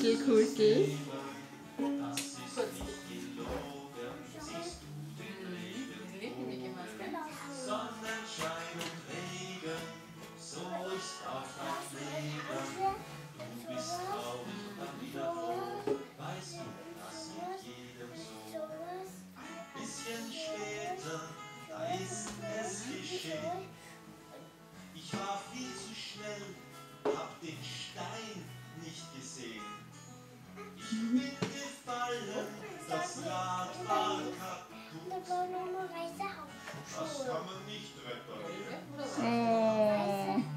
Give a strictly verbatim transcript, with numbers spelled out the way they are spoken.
Kuschel. Sonnenschein und Regen, so ist auch das Leben. Du bist traurig, dann wieder froh, weißt du, das geht jedem so. Bisschen später, da ist es geschehen. Ich war viel zu schnell, hab den Stein nicht gesehen. Ich bin gefallen, das Rad war kaputt. Das kann man nicht reparieren. Oh.